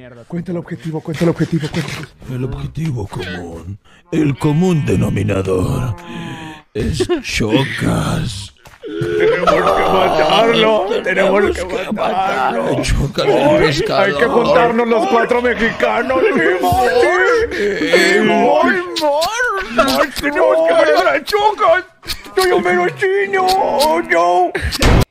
Cuenta el objetivo, cuenta el objetivo, cuenta. El objetivo común, el común denominador, es Chocas. Tenemos que matarlo, tenemos que matarlo. Chocas el pescador. Hay que juntarnos los 4 mexicanos. Tenemos que matar a Chocas. Soy un mero chino.